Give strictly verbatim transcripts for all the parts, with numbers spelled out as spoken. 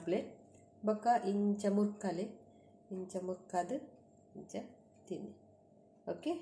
ಬೊಕ್ಕ ಇಂಚ ಮುರ್ಕಲೆ ಇಂಚ ಮುರ್ಕಾದು ಇಂಚ ತಿನ್ನಿ. ಓಕೆ.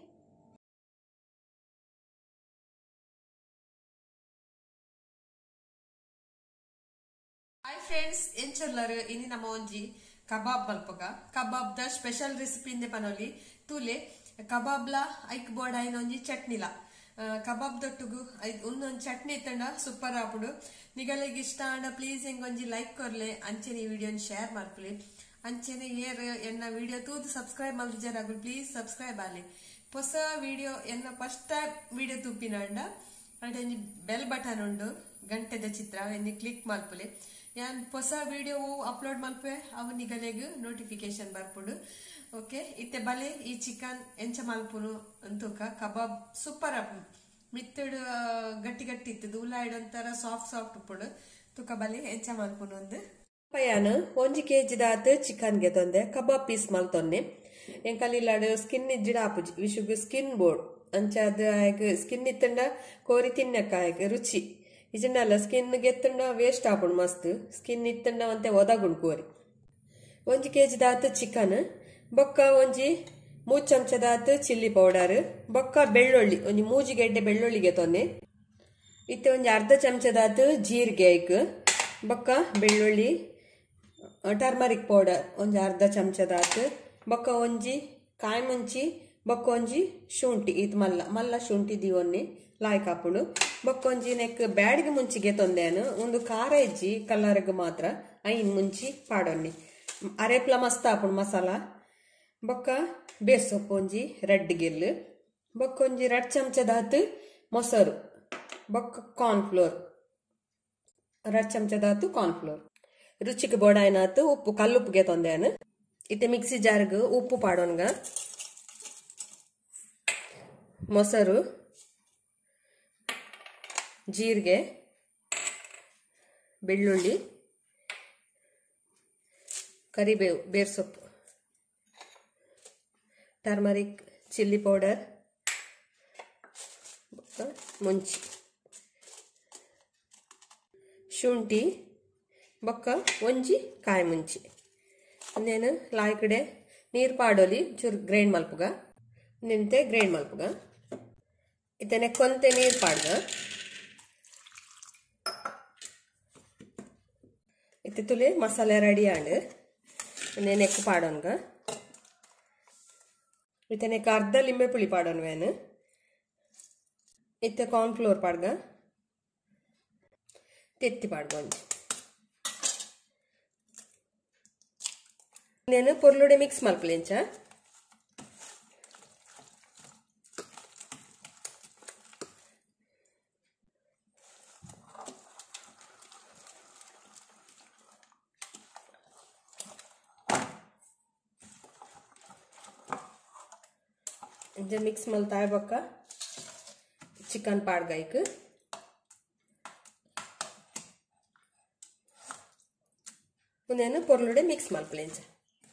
ಹಾಯ್ ಫ್ರೆಂಡ್ಸ್, ಎಂಚಲ್ಲರು ಇನಿ ನಮ್ಮ ಒಂಜಿ ಕಬಾಬ್ ಮಲ್ಪಗ ಕಬಾಬ್ ದ ಸ್ಪೆಷಲ್ ರೆಸಿಪಿ ಇಂದೆ ಪನೊಲಿ ತೂಲೆ ಕಬಾಬ್ಲ ಐಕ್ ಬೋರ್ಡ್ ಆಯ್ನ ಒಂಜಿ ಚಟ್ನಿಲ ಕಬಾಬ್ ದೊಟ್ಟುಗು ಒಂದೊಂದು ಚಟ್ನಿ ಇತ್ತಂಡ ಸೂಪರ್ ಆಪುಡು. ನಿಗಳಿಗೆ ಇಷ್ಟ ಆಂಡ ಪ್ಲೀಸ್ ಎಂಗೊಂಜಿ ಲೈಕ್ ಕೊರ್ಲೆ, ಅಂಚೆನೆ ಈ ವಿಡಿಯೋನ ಶೇರ್ ಮಾಡ್ಕೊಲಿ. ಅಂಚೆನೆ ಏರ್ ಎನ್ನ ವಿಡಿಯೋ ತೂದು ಸಬ್ಸ್ಕ್ರೈಬ್ ಮಲ್ಜರಾಗು ಪ್ಲೀಸ್ ಸಬ್ಸ್ಕ್ರೈಬ್ ಆಲಿ. ಹೊಸ ವಿಡಿಯೋ ಎನ್ನ ಫಸ್ಟ್ ಟೈಮ್ ವಿಡಿಯೋ ತೂಪಿನಾಂಡ ಅಡೆ ಬೆಲ್ ಬಟನ್ ಉಂಡು ಗಂಟೆದ ಚಿತ್ರ ಎన్ని ಕ್ಲಿಕ್ ಮಲ್ಪುಲೆ. ಯಾನ್ ಹೊಸ ವಿಡಿಯೋ ಅಪ್ಲೋಡ್ ಮಲ್ಪೆ ಅವು ನಿಗಲೆಗ್ ನೋಟಿಫಿಕೇಶನ್ ಬರ್ಪುಡು. ಓಕೆ. ಇತ್ತೆ ಬಲೆ ಈ ಚಿಕನ್ ಎಂಚ ಮಲ್ಪುನು ಅಂತೂಕ ಕಬಾಬ್ ಸೂಪರ್ ಅಪ್ ಮಿತ್ತಡು ಗಟ್ಟಿ ಗಟ್ಟಿ ಇತ್ತದು ಉಲ್ಲಾಯ್ಡ್ ಒಂಥರ ಸಾಫ್ಟ್ ಸಾಫ್ಟ್ ಉಪ್ಪುಡು ತುಕ ಬಲೆ ಎಂಚ ಮಲ್ಪುನು ಒಂದು ಪಯಾನು ಒಂಜಿ ಕೆಜಿ ದಾತ್ ಚಿಕನ್ ಗೆ ತೊಂದೆ ಕಬಾಬ್ ಪೀಸ್ ಮಲ್ತೊನ್ನೆ ಎಂಕಲಿಲ್ಲಾಡು ಸ್ಕಿನ್ ಇಜ್ಜಿಡ ಆಪುಜಿ ವಿಶುಗು ಸ್ಕಿನ್ ಬೋರ್ಡ್ ಅಂಚ ಅದು ಆಯ್ಕೆ ಸ್ಕಿನ್ ಇತ್ತಂಡ ಕೋರಿ ತಿನ್ನಕ್ಕ ಆಯ್ಕೆ ರುಚಿ ಇಜಂಡಲ್ಲ ಸ್ಕಿನ್ ಗೆತ್ತಂಡ ವೇಸ್ಟ್ ಆಪುಂಡು ಮಸ್ತ್ ಸ್ಕಿನ್ ಇತ್ತಂಡ ಒಂತೆ ಒದಗುಂಡು ಕೋರಿ. ಒಂಜಿ ಕೆಜಿ ದಾತ್ ಚಿಕನ್ ಬೊಕ್ಕ ಒಂಜಿ ಮೂರು ಚಮಚದಾತ್ ಚಿಲ್ಲಿ ಪೌಡರ್ ಬೊಕ್ಕ ಬೆಳ್ಳುಳ್ಳಿ ಒಂಜಿ ಮೂಜಿ ಗೆಡ್ಡೆ ಬೆಳ್ಳುಳ್ಳಿಗೆ ತೊಂದೆ ಇತ್ತೆ ಒಂಜಿ ಅರ್ಧ ಚಮಚದಾತ್ ಜೀರಿಗೆ ಐಕ್ ಬೊಕ್ಕ ಬೆಳ್ಳುಳ್ಳಿ ಟರ್ಮರಿಕ್ ಪೌಡರ್ ಒಂಜಿ ಅರ್ಧ ಚಮಚದಾತ್ ಬೊಕ್ಕ ಒಂಜಿ ಕಾಯಿ ಮುಂಚಿ ಬೊಕ್ಕ ಒಂಜಿ ಶುಂಠಿ ಇದು ಮಲ್ಲ ಮಲ್ಲ ಶುಂಠಿ ದಿವೊನ್ನೆ ಲಾಯ್ಕ್ ಹಾಪುಂಡು ಬೊಕ್ಕ ಒಂಜಿ ನೆಕ್ ಬ್ಯಾಡಿಗೆ ಮುಂಚಿಗೆ ತೊಂದೇನು ಒಂದು ಖಾರ ಇಜ್ಜಿ ಕಲ್ಲರ್ಗ್ ಮಾತ್ರ ಐನ್ ಮುಂಚಿ ಪಾಡೊನ್ನಿ ಅರೆಪ್ಲ ಮಸ್ತ್ ಹಾಪುಂಡು ಮಸಾಲ ಬೊಕ್ಕ ಬೇರ್ ಸೊಪ್ಪು ಒಂಜಿ ರೆಡ್ ಗಿಲ್ ಬೊಕ್ಕ ಒಂಜಿ ರೆಡ್ ಚಮಚದಾತ್ ಮೊಸರು ಬೊಕ್ಕ ಕಾರ್ನ್ ಫ್ಲೋರ್ ರೆಡ್ ಚಮಚದಾತು ಕಾರ್ನ್ ಫ್ಲೋರ್ ರುಚಿಗೆ ಬೋಡಾಯ್ನಾತು ಉಪ್ಪು ಕಲ್ಲುಪ್ಪುಗೆ ತೊಂದೇನು ಇತ್ತೆ ಮಿಕ್ಸಿ ಜಾರ್ಗ್ ಉಪ್ಪು ಪಾಡೋನ್ಗ ಮೊಸರು ಜೀರಿಗೆ ಬೆಳ್ಳುಳ್ಳಿ ಕರಿಬೇವು ಬೇರ್ ಸೊಪ್ಪು ಟರ್ಮರಿಕ್ ಚಿಲ್ಲಿ ಪೌಡರ್ ಮುಂಚಿ ಶುಂಠಿ ಬೊಕ್ಕ ಒಂಜಿ ಕಾಯಿ ಮುಂಚಿ ಇನ್ನೇನು ಲಾಯ್ ಕಡೆ ನೀರು ಪಾಡೋಲಿ ಚೂರು ಗ್ರೈಂಡ್ ಮಲ್ಪುಗ ನಿಂತೆ ಗ್ರೈಂಡ್ ಮಲ್ಪುಗ ಇತ್ತನೆ ಕೊಂತೆ ನೀರು ಪಾಡ್ಗ ಇತ್ತೆ ತುಲೆ ಮಸಾಲೆ ರೆಡಿ ಆಂಡ್ ನೆನೆಕ್ಕು ಪಾಡೋನ್ಗ ಇತ್ತನೆಕ್ ಅರ್ಧ ಲಿಂಬೆ ಪುಳಿ ಪಾಡೋನ್ವೇನು ಇತ್ತೆ ಕಾರ್ನ್ ಫ್ಲೋರ್ ಪಾಡ್ಗ ತೆತ್ತಿ ಪಾಡ್ಗೊಂಡು నేను పొర్లుడే మిక్స్ మల్పలేంచా इंज मिक्स मलता है बक्का चिकन पाड़ गईक నేను పొర్లుడే మిక్స్ మల్పలేంచా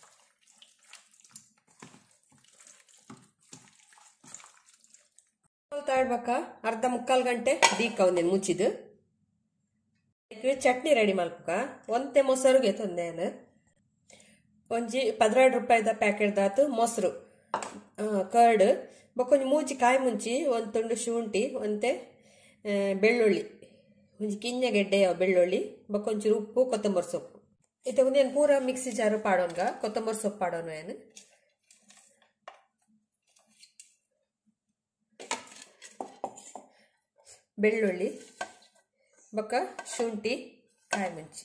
ತಾಡ್ಬಕ್ಕ ಅರ್ಧ ಮುಕ್ಕಾಲು ಗಂಟೆ ದೀಕ ಒಂದೇನು ಮುಚ್ಚಿದು ಚಟ್ನಿ ರೆಡಿ ಮಲ್ಪಕ ಒಂತೆ ಮೊಸರುಗೆ ತೊಂದೇನು ಒಂಜಿ ಪದ್ರಾಡು ರೂಪಾಯಿದ ಪ್ಯಾಕೆಟ್ ದಾತು ಮೊಸರು ಕರ್ಡ್ ಬೊಕ್ಕೊಂಜಿ ಮೂಜಿ ಕಾಯಿ ಮುಂಚಿ ಒಂದು ತುಂಡು ಶುಂಠಿ ಒಂತೆ ಬೆಳ್ಳುಳ್ಳಿ ಒಂಜಿ ಕಿಂಜ ಗೆಡ್ಡೆಯ ಬೆಳ್ಳುಳ್ಳಿ ಬೊಕ್ಕೊಂಚೂರು ಉಪ್ಪು ಕೊತ್ತಂಬರಿ ಸೊಪ್ಪು ಇತ್ತೆ ಒಂದೇನು ಪೂರ ಮಿಕ್ಸಿ ಜಾರು ಪಾಡೋನ್ಗ ಕೊತ್ತಂಬರಿ ಸೊಪ್ಪು ಪಾಡೋನು ಏನು ಬೆಳ್ಳುಳ್ಳಿ ಬೊಕ್ಕ ಶುಂಠಿ ಕಾಯಿ ಮುಂಚಿ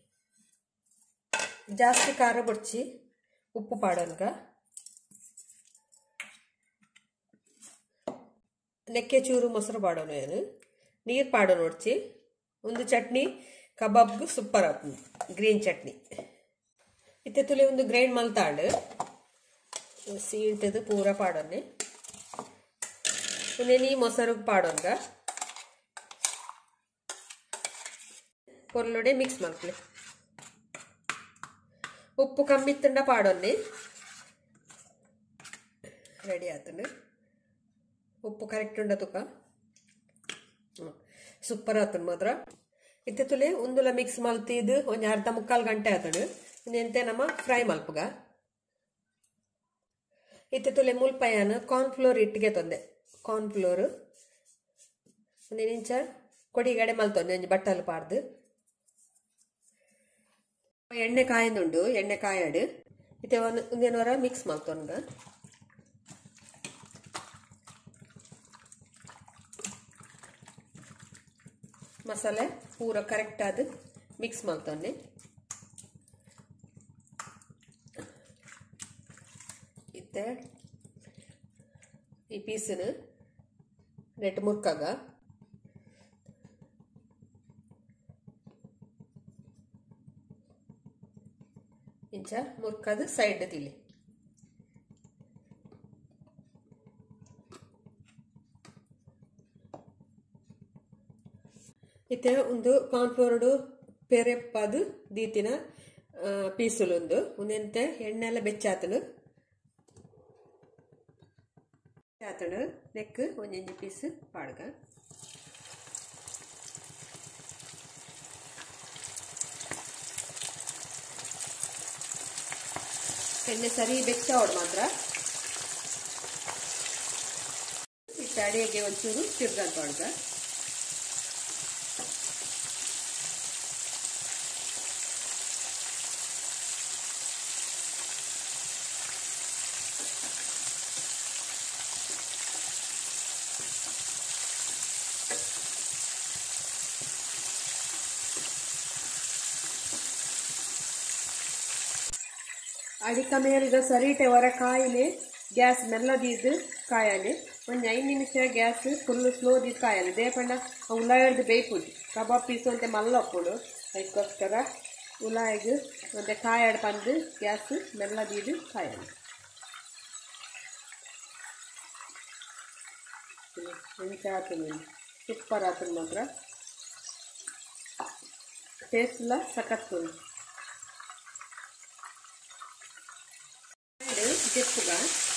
ಜಾಸ್ತಿ ಖಾರ ಬೊಡ್ಚಿ ಉಪ್ಪು ಪಾಡೋನ್ಗ ನೆಕ್ಕೆ ಚೂರು ಮೊಸರು ಪಾಡೋನು ಏನು ನೀರು ಪಾಡೋನು ಹೊಡ್ಚಿ ಒಂದು ಚಟ್ನಿ ಕಬಾಬ್ಗೂ ಸೂಪರ್ ಆಪು ಗ್ರೀನ್ ಚಟ್ನಿ ಇತ್ತೆ ತುಲೆ ಒಂದು ಗ್ರೈಂಡ್ ಮಲ್ತಾಂಡು ಸೀಂಟದು ಪೂರ ಪಾಡೋನೆ ಒಂದೇನು ಈ ಮೊಸರು ಪಾಡೋನ್ಗ పొర్లుడే మిక్స్ మల్పలే ఉప్పు కమ్మిత్తుండ పాడొన్ని రెడీ ఆతుండు ಉಪ್ಪು ಕರೆಕ್ಟ್ ಉಂಡ ತುಕ ಸೂಪರ್ ಆತುಂಡು ಮಾತ್ರ ಇತ್ತೆ ತುಲೆ ಉಂದುಲ ಮಿಕ್ಸ್ ಮಲ್ತಿದ್ದು ಒಂಜಿ ಅರ್ಧ ಮುಕ್ಕಾಲು ಗಂಟೆ ಆತಡು ಇನ್ನೆಂತೆ ನಮ್ಮ ಫ್ರೈ ಮಲ್ಪುಗ ಇತ್ತೆ ತುಲೆ ಮುಲ್ಪಯ್ಯನ ಕಾರ್ನ್ಫ್ಲೋರ್ ಇಟ್ಟಿಗೆ ತೊಂದೆ ಕಾರ್ನ್ಫ್ಲೋರ್ ಒಂದೇ ಇಂಚ ಕೊಡಿಗಡೆ ಮಲ್ತೊಂದೆ ಒಂಜಿ ಬಟ್ಟಲು ಪಾರ್ದು ಎಣ್ಣೆ ಕಾಯಿಂದುಂಡು ಎಣ್ಣೆ ಕಾಯಡು ಇತ್ತೆ ಒಂದು ಒಂದೇನವರ ಮಿಕ್ಸ್ ಮಲ್ತೊನ್ಗ ಮಸಾಲೆ ಪೂರ ಕರೆಕ್ಟ್ ಆದ ಮಿಕ್ಸ್ ಮಾಡ್ತಾನೆ ಇತ್ತೆ ಈ ಪೀಸನ್ನು ನೆಟ್ ಮುರ್ಕಾಗ ಇಂಚ ಮುರ್ಕಾದ ಸೈಡ್ ತಿಳಿ ಇತ್ತೆ ಒಂದು ಕಾರ್ನ್ಫ್ಲೋರ್ಡು ಪೆರೆಪ್ಪದು ದೀತಿನ ಪೀಸುಲೊಂದು ಒಂದೆಂತೆ ಎಣ್ಣೆ ಎಲ್ಲ ಬೆಚ್ಚಾತನು ಆತನು ನೆಕ್ ಒಂದೊಂದು ಪೀಸ್ ಪಾಡ್ಗ ಎಣ್ಣೆ ಸರಿ ಬೆಚ್ಚವಡು ಮಾತ್ರ ಇಟ್ಟು ಅಡಿಗೆ ಒಂಚೂರು ತಿರ್ಗಂತ ಪಾಡ್ಗ ಅಡಿಕ ಮೇಲಿಗ ಸರಿಟೆ ಹೊರ ಕಾಯಿಲೆ ಗ್ಯಾಸ್ ಮೆಲ್ಲದಿದ್ದು ಕಾಯಲಿ ಒಂದು ಐದು ನಿಮಿಷ ಗ್ಯಾಸ್ ಫುಲ್ ಸ್ಲೋದಿದ್ದು ಕಾಯಲಿ ದೇಪಂಡ ಉಲಾಯಡ್ದು ಬೇಯ್ಪುಡು ಕಬಾಬ್ ಪೀಸು ಅಂತ ಮಲ್ಲಪ್ಪುಡು ಅದಕ್ಕೋಸ್ಕರ ಉಲಾಯಿಗೆ ಮತ್ತೆ ಕಾಯಡ್ ಬಂದು ಗ್ಯಾಸ್ ಮೆಲ್ಲದಿದ್ದು ಕಾಯಲಿ ಎಂಚ ಆತನು ಸೂಪರ್ ಆತನು ಮಾತ್ರ ಟೇಸ್ಟ್ ಎಲ್ಲ ಸಖತ್ತು ಜಪ್ಪುಗ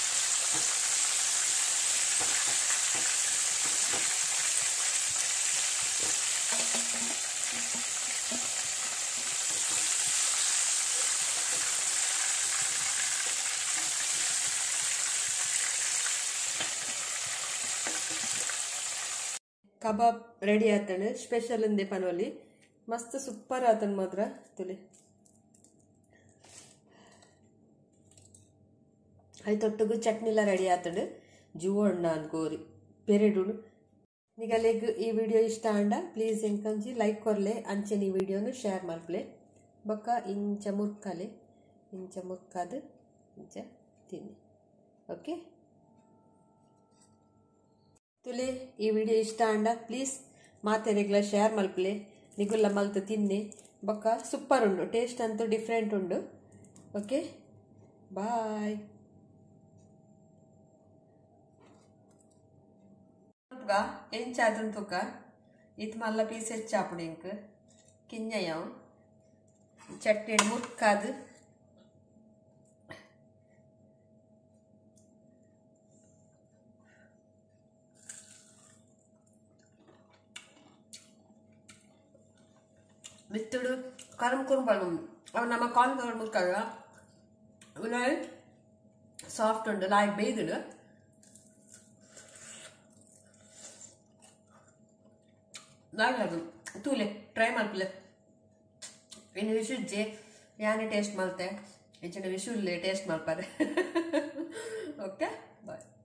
ಕಬಾಬ್ ರೆಡಿ ಆತನು ಸ್ಪೆಷಲ್ ಅಂದೆ ಪನೋಲಿ ಮಸ್ತ್ ಸೂಪರ್ ಆತನು ಮಾತ್ರ ತುಲೆ అది తొట్టుకు చట్నీలా రెడీ అవుతాడు జువ్వండి అనుకోరి పెరడు ನಿಗಲೆಗ್ ಈ ವಿಡಿಯೋ ಇಷ್ಟ ಅಂಡ ಪ್ಲೀಸ್ ಎಂಕೊಂಜಿ ಲೈಕ್ ಕೊರ್ಲೆ ಅಂಚೆನ ಈ ವಿಡಿಯೋನು ಶೇರ್ ಮಲ್ಪಲೆ ಬೊಕ್ಕ ಇಂಚ ಮುರ್ಕಲೆ ಇಂಚ ಮುರ್ಕಾದ ಇಂಚ ತಿನ್ನಿ ಓಕೆ ತುಲೆ ಈ ವಿಡಿಯೋ ಇಷ್ಟ ಅಂಡ ಪ್ಲೀಸ್ ಮಾತೆರೆಗ್ಲ ಶೇರ್ ಮಲ್ಪಲೆ ನಿಗುಲ್ಲ ಮಲ್ತು ತಿನ್ನಿ ಬೊಕ್ಕ ಸೂಪರ್ ಉಂಡು ಟೇಸ್ಟ್ ಅಂತೂ ಡಿಫ್ರೆಂಟ್ ಉಂಡು ಓಕೆ ಬಾಯ್ ఏం చేద్దాం తుక ఇది మళ్ళీ పీస్ చాపుడు ఇంక కింజయం చట్నీ ముక్కాదు మిత్తుడు కరం కురుంపలు అవి నమ్మ కాన్ కరం ముక్కగా ఉన్నాయి సాఫ్ట్ ఉండు లాయ్ బేదుడు ನಾಲ್ಕು ತೂಲೆ ಟ್ರೈ ಮಲ್ಪಲೆ ಇನ್ನು ವಿಶುಜ್ಜೆ ಯಾನೇ ಟೇಸ್ಟ್ ಮಲ್ತೆ ಇಂಚಿನ ವಿಶುಲ್ಲೇ ಟೇಸ್ಟ್ ಮಲ್ಪರೆ ಓಕೆ ಬಾಯ್